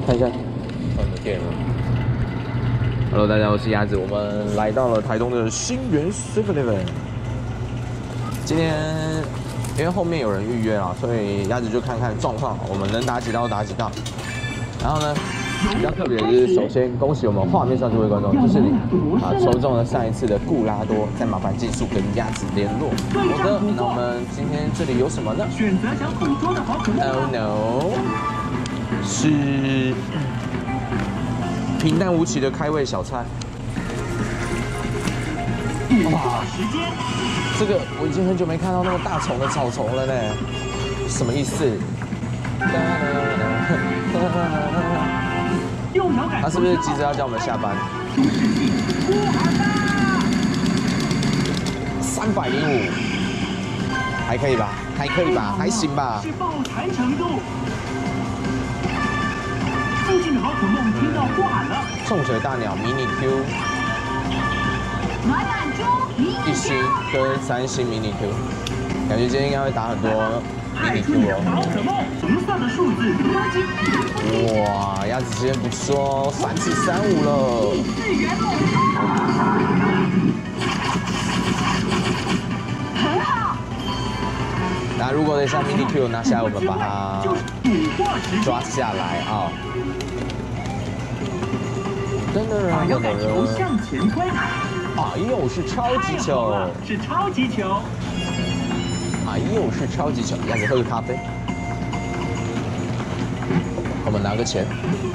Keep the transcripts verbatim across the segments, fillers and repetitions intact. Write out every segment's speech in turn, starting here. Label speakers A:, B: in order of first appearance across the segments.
A: 看一下，换的电了。Hello， 大家好，我是鸭子，我们来到了台东的新源 seven eleven。今天因为后面有人预约啊，所以鸭子就看看状况，我们能打几道打几道。然后呢，比较特别的是，首先恭喜我们画面上这位观众，就是你啊，抽中了上一次的固拉多，再麻烦技术跟鸭子联络。好的，那我们今天这里有什么呢？
B: 选择想捕捉的宝可梦。
A: Oh no， 是平淡无奇的开胃小菜。哇，
B: 时间，
A: 这个我已经很久没看到那么大虫的草丛了呢，什么意思？他是不是急着要叫我们下班？三百零五，还可以吧？还可以吧？还行吧？
B: 是爆弹程度。附近的宝可梦听到呼喊了。
A: 冲水大鸟迷你 Q，
B: 暖暖猪迷你 Q，
A: 一星跟三星迷你 Q， 感觉今天应该会打很多迷你 Q 哦。
B: 宝可梦红色的数字多金。
A: 哇，鸭子今天不错哦，三次三五了。
B: 很好。
A: 那如果等一下 mini Q 拿下来，我们把它抓下来啊！噔噔噔噔噔！
B: 向前推。
A: 哎呦，是超级球！
B: 是超级球！
A: 哎呦，是超级球！鸭子喝个咖啡。我们拿个钱。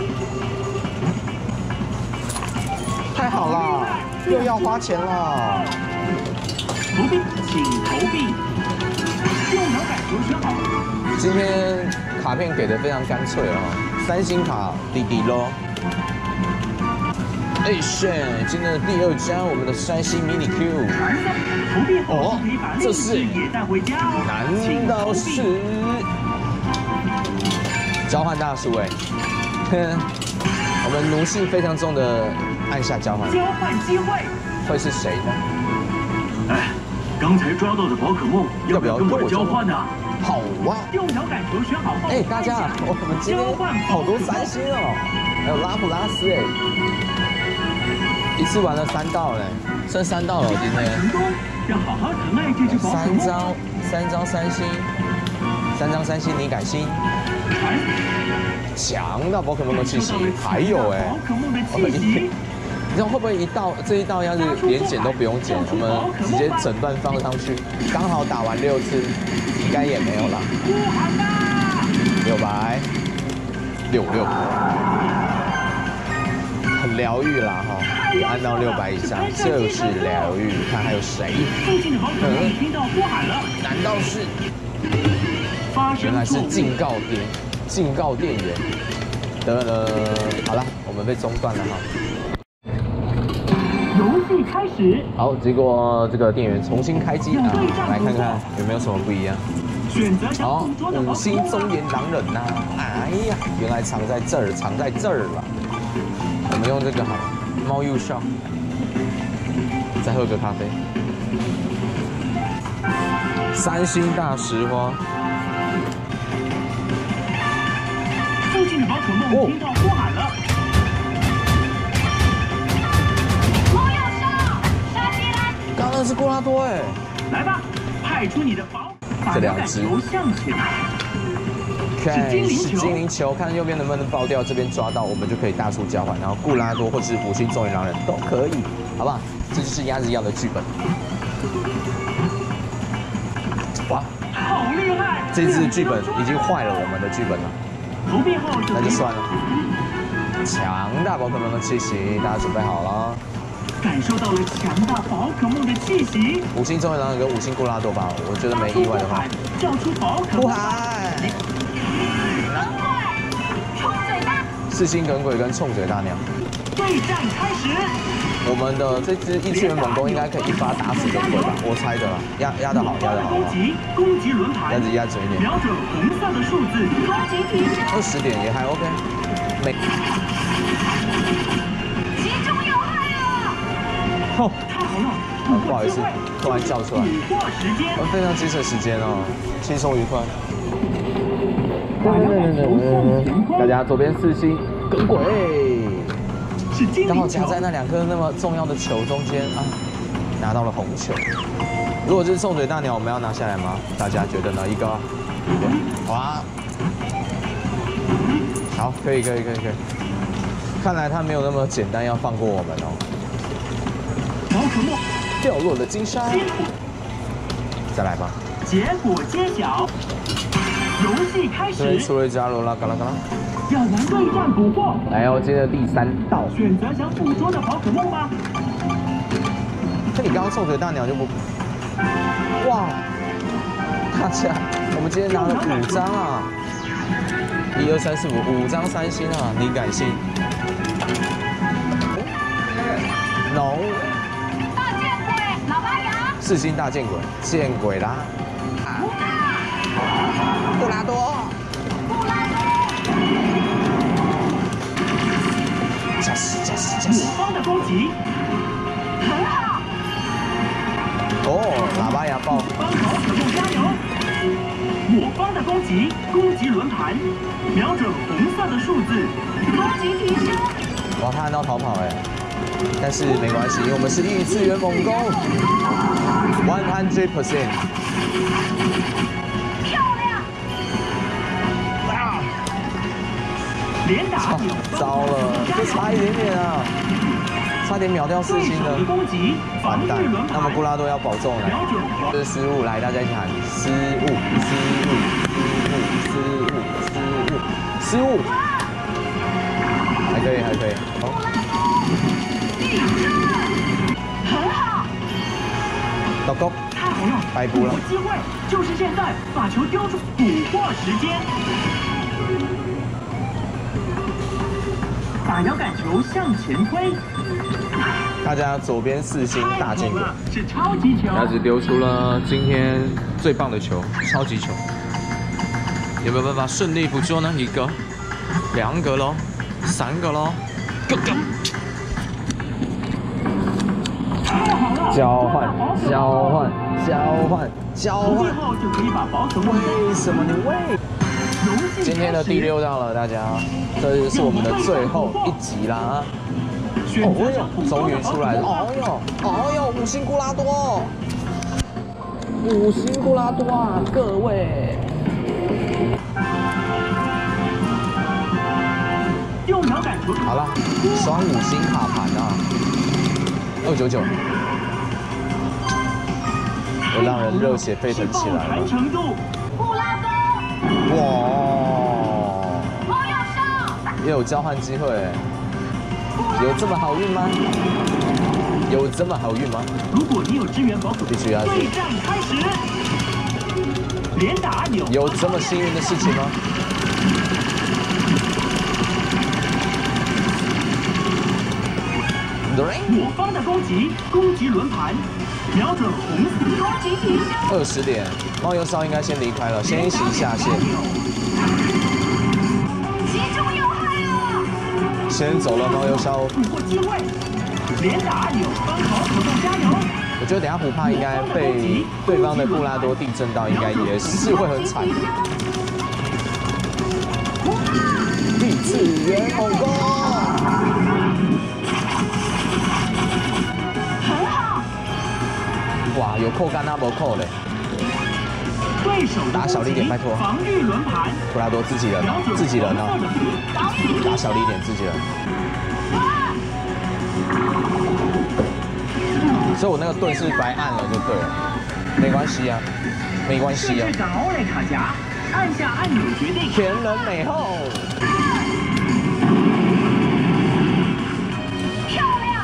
A: 太好了，又要花钱了。
B: 投币，请投币。用摇杆球选好。
A: 今天卡片给的非常干脆哦，三星卡弟弟咯。哎炫，今天的第二张我们的三星迷你 Q。
B: 投币后
A: 哦，这是
B: 也带回家哦。
A: 难道是交换大叔哎？哼，我们奴性非常重的按下交换。
B: 交换机会
A: 会是谁呢？
B: 哎，刚才抓到的宝可梦要不要跟我交换呢？
A: 好啊！
B: 用摇杆球选好后，
A: 哎，大家，我们今天好多三星哦，还有拉普拉斯哎，一次玩了三道嘞，剩三道了，今天。
B: 要好好疼爱这只宝可梦。
A: 三张，三张三星，三张三星，你改星。强到宝可梦的气息，还有哎，你知道会不会一道这一道要是连剪都不用剪，我们直接整段放上去，刚好打完六次，应该也没有了。六百，六六，很疗愈啦哈，也按到六百以上就是疗愈。看还有谁？嗯，难道是？原来是警告点。警告电源，得了，好了，我们被中断了哈。
B: 游戏开始。
A: 好，结果这个电源重新开机啊，来看看有没有什么不一样。好，五星中原狼人呐、啊，哎呀，原来藏在这儿，藏在这儿了。我们用这个好了，猫右上，再喝个咖啡。三星大石花。
B: 附近的宝可梦听到呼喊了。猫右上，杀鸡来！
A: 刚刚是固拉多哎。
B: 来吧，派出你的宝，
A: 这两只。
B: 向前。
A: 看是精灵球，看右边能不能爆掉，这边抓到我们就可以大数交换，然后固拉多或是五星中原狼人都可以，好不好？这就是鸭子要的剧本。哇，
B: 好厉害！
A: 这次剧本已经坏了我们的剧本了。
B: 投币后
A: 那就算了。强大宝可梦的气息，大家准备好了？
B: 感受到了强大宝可梦的气息。
A: 五星中原狼人跟五星固拉多吧，我觉得没意外的话。
B: 叫出宝可梦。
A: 呼喊！
B: 冲嘴大。
A: 四星耿鬼跟冲嘴大鸟。
B: 对战开始。
A: 我们的这只异次元猛攻应该可以一发打死耿鬼吧？我猜的啦，压压得好，压得好。
B: 攻击，攻击轮盘。
A: 鸭子压准一点。
B: 瞄准红色的数字，攻击提升。
A: 二十点也还 OK。没。
B: 击中要害了。
A: 哦，
B: 太好了！
A: 不好意思，突然叫出来。我们非常节省时间哦，轻松愉快。大家左边四星， 耿鬼，
B: 是精灵球。
A: 刚好夹在那两颗那么重要的球中间啊，拿到了红球。如果是臭嘴大鸟，我们要拿下来吗？大家觉得呢？一个，哇，好，可以，可以，可以，可以。看来他没有那么简单，要放过我们哦。
B: 宝可梦
A: 掉落了金沙，再来吧。
B: 结果揭晓，游戏开始。
A: 对，出了一只阿罗拉，嘎啦嘎啦。
B: 要玩对战捕获。
A: 来哦，接着第三道。
B: 选择想捕捉的宝可梦吗？
A: 那你刚刚臭嘴大鸟就不。哇！大家，我们今天拿了五张啊！一二三四五，五张三星啊！你敢信 ？No。
C: 大见鬼，老八牙！
A: 四星大见鬼，见鬼啦！布拉多。
C: 布拉多。
A: 加时加时加时！
B: 我方的攻击
C: 很好。
A: 哦，喇叭牙爆！
B: 帮宝可梦加油！我方的攻击，攻击轮盘，瞄准红色的数字，
C: 攻击提升。
A: 哇，他按到逃跑哎，但是没关系，我们是异次元猛攻 ，one hundred percent。
C: 漂亮！
A: 啊！
B: 连打九
A: 糟了，就差一点点啊，差点秒掉四星了。
B: 攻击，
A: 完蛋，那么布拉多要保重了。这是失误，来大家一起喊失误，失误，失误，失误，失误，失误。还可以，还可以。好。
C: 很好。
A: 老公，
B: 太好了，
A: 白补了。
B: 机会就是现在，把球丢出，捕获时间。打摇杆球向前推。
A: 大家左边四星大见鬼，
B: 是超级球。
A: 鸭子丢出了今天最棒的球，超级球。有没有办法顺利捕捉呢？一个，两个喽，三个喽，go go！ 交换，交换，交换，交换。
B: 后就可以把宝可梦。
A: 为什么你为？今天的第六道了，大家，这是我们的最后一集啦。哦哟，终于出来了！哦哟，哦哟，五星古拉多，五星古拉多啊，各位。
B: 用摇杆球。
A: 好了，双五星卡盘啊，二九九。 我让人热血沸腾起来了！
C: 布拉多，
A: 哇！
C: 猫要上，
A: 也有交换机会，有这么好运吗？有这么好运吗？
B: 如果你有支援宝可梦，
A: 必须要
B: 对战开始，连打有
A: 有这么幸运的事情吗？
B: 我方的攻击，攻击轮盘。 瞄准红色，
C: 攻击提升。
A: 二十点，猫油烧应该先离开了，先一起下线。
C: 击中要害了。
A: 先走了，猫油烧。
B: 捕获机会，连打有帮宝可梦加油。
A: 我觉得等下不怕应该被对方的布拉多地震到，应该也是会很惨。异次元猛攻。 哇，有扣杆那没扣嘞！
B: 对手
A: 打小力点，拜托。
B: 防御轮盘，
A: 布拉多自己人，自己人呢？打小力点，自己人。所以我那个盾是白按了就对了，没关系啊，没关系啊。
B: 试试打欧莱卡夹，按下按钮决定。
A: 全人美后。
C: 漂亮！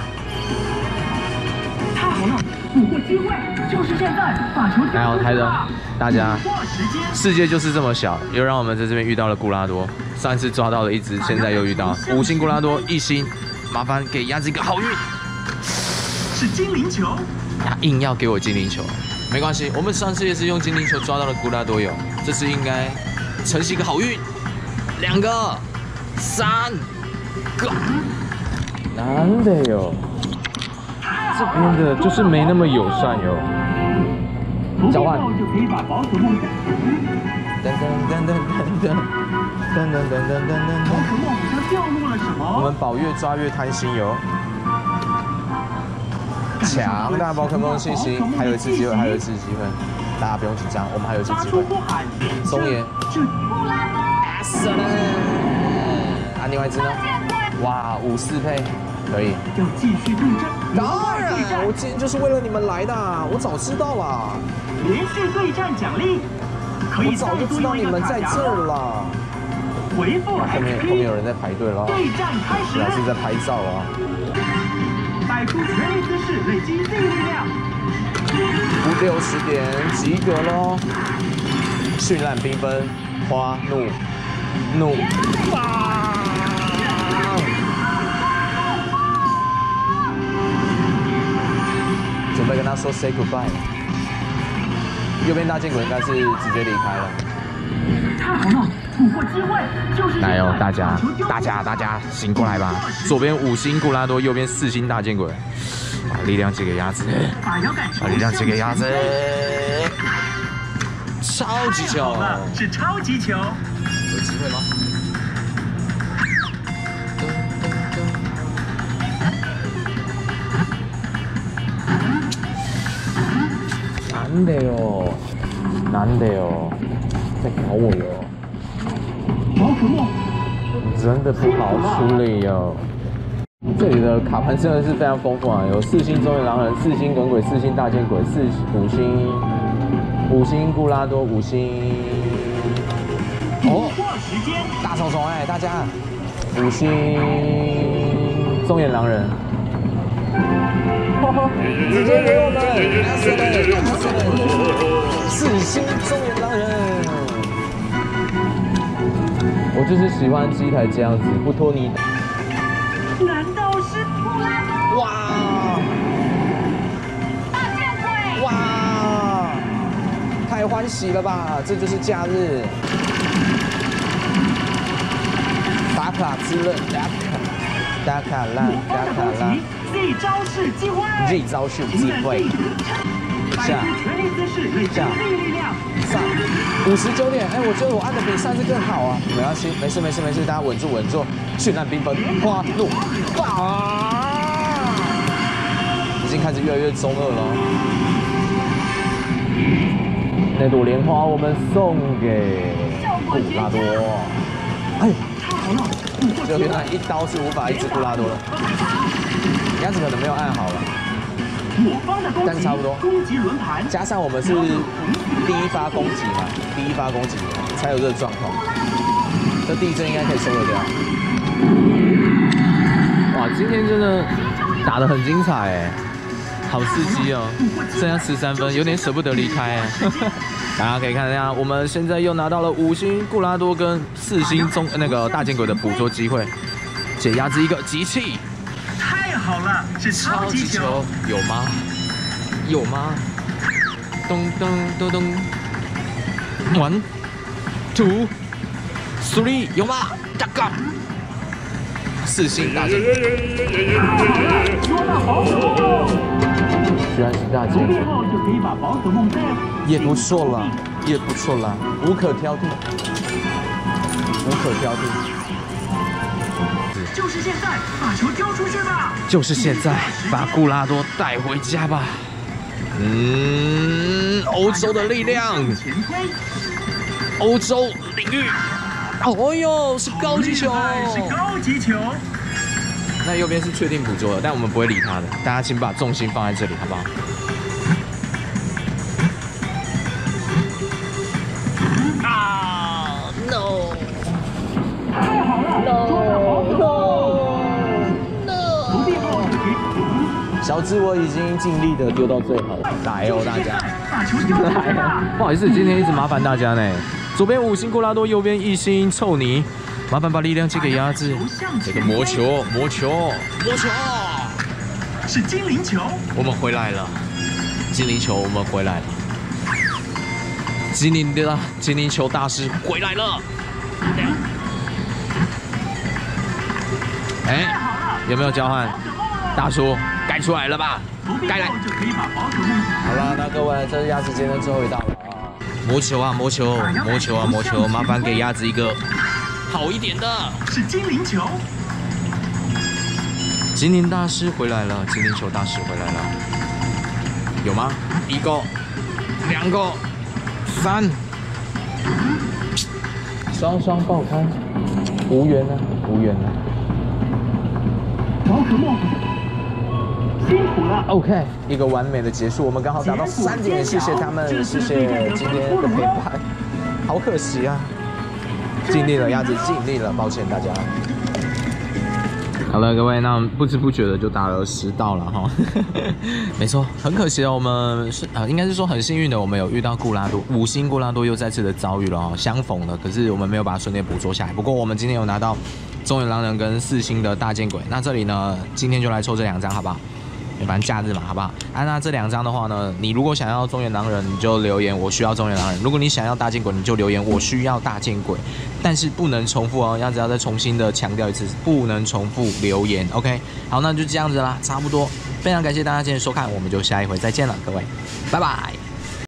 B: 太好了！ 捕获机会就是现在，把球
A: 还好，台人，大家，世界就是这么小，又让我们在这边遇到了古拉多。上一次抓到了一只，现在又遇到五星古拉多一星，麻烦给鸭子一个好运。
B: 是精灵球，
A: 他硬要给我精灵球，没关系，我们上次也是用精灵球抓到了古拉多有，这次应该承袭一个好运。两个，三个，难得哟。 这边的就是没那么友善哟。交换。
B: 就可以把宝可梦。噔噔噔噔噔噔噔噔噔噔噔。宝可梦好像掉落了
A: 我们宝越抓越贪心哟。强大宝可梦信息，还有一次机会，还有一次机会，大家不用紧张，我们还有一次机会。松野，死了！啊，另外一只呢？哇，五四配，可以。
B: 要继续对战，
A: 当然，我今天就是为了你们来的，我早知道啦。
B: 连续对战奖励，可以
A: 我早就知道你们在这儿了。
B: 回复
A: 后面后面有人在排队了，
B: 对战开始，
A: 老师在拍照啊。
B: 摆出全力姿势，累积力量。
A: 五六十点及格喽！绚烂缤纷，花怒怒啊！准备跟他说 say goodbye。右边大剑鬼应该是直接离开了。
B: 太好了，捕获机会就是
A: 来哦，大家大家大家醒过来吧！左边五星固拉多，右边四星大剑鬼。把力量借给鸭子，把力量借给鸭子，超级球，
B: 是超级球，
A: 有机会吗？难的哟，难的哟，在搞我哟！
B: 宝可梦
A: 真的不好处理哟。这里的卡盘真的是非常丰富啊，有四星中原狼人、四星耿鬼、四星大剑鬼、四五星五星固拉多、五星哦，大虫虫哎，大家五星中原狼人，直接给我们四星中原狼人，我就是喜欢机台这样子，不拖泥。
B: 难道是布拉多？
A: 哇！
C: 大剑鬼！
A: 哇！太欢喜了吧！这就是假日，打卡之刃，打卡，打卡啦，打卡啦！
B: 这招式机会，
A: 这招式机会，下下上五十九点，哎，我觉得我按的比上次更好啊！没关系，没事没事没事，大家稳住稳住，绚烂缤纷，花怒爆！已经开始越来越中二了。那朵莲花我们送给布拉多。哎，
B: 太好了！
A: 就原来一刀是无法一直布拉多的，鸭子可能没有按好了。
B: 我方的攻击，
A: 但是差不多。
B: 攻击轮盘，
A: 加上我们是第一发攻击嘛，第一发攻击才有这个状况。这第一针应该可以收得掉。哇，今天真的打得很精彩哎，好刺激哦！剩下十三分，有点舍不得离开哎。大家可以看一下，我们现在又拿到了五星固拉多跟四星中那个大剑鬼的捕捉机会，解压制一个集气。
B: 太好了，是超级球，
A: 有吗？有吗？咚咚咚咚 ，one two three， 有吗？大杠，四星大剑，
B: 说到宝可梦，
A: 居然是大剑，
B: 最后就可以把宝可梦带，
A: 也不错了，也不错了，无可挑剔，无可挑剔。
B: 就是现在，把球丢出去吧！
A: 就是现在，把固拉多带回家吧。嗯，欧洲的力量，
B: 前推，
A: 欧洲领域。哦呦，是高级球，
B: 是高级球。
A: 那右边是确定捕捉的，但我们不会理他的。大家请把重心放在这里，好不好？啊 ，no，
B: 太好了
A: ，no，no，no。小智，我已经尽力的丢到最好，来哦，大家，
B: 把球丢出去吧！
A: 不好意思，今天一直麻烦大家呢。左边五星固拉多，右边一星臭泥，麻烦把力量借给鸭子。这个魔球，魔球，魔球，
B: 是精灵球。
A: 我们回来了，精灵球，我们回来了。精灵的精灵球大师回来了。哎，有没有交换？大叔，该出来了吧？该来。好了，那各位，这是鸭子间的最后一道了啊！魔球啊，魔球，魔球啊，魔球，麻烦给鸭子一个好一点的。
B: 是精灵球。
A: 精灵大师回来了，精灵球大师回来了，有吗？一个，两个，三，双双爆开，无缘了，无缘了。
B: 宝可梦，辛苦了。
A: OK， 一个完美的结束，我们刚好达到三点，谢谢他们，谢谢今天的陪伴。好可惜啊，尽力了，鸭子尽力了，抱歉大家。好了，各位，那不知不觉的就打了十道了哈。没错，很可惜哦，我们是呃，应该是说很幸运的，我们有遇到固拉多，五星固拉多又再次的遭遇了哦，相逢了，可是我们没有把它顺利捕捉下来。不过我们今天有拿到中原狼人跟四星的大剑鬼，那这里呢，今天就来抽这两张，好不好？反正假日嘛，好不好？啊，那这两张的话呢，你如果想要中原狼人，你就留言我需要中原狼人；如果你想要大剑鬼，你就留言我需要大剑鬼。但是不能重复哦，要只要再重新的强调一次，不能重复留言。OK， 好，那就这样子啦，差不多。非常感谢大家今天的收看，我们就下一回再见了，各位，拜拜。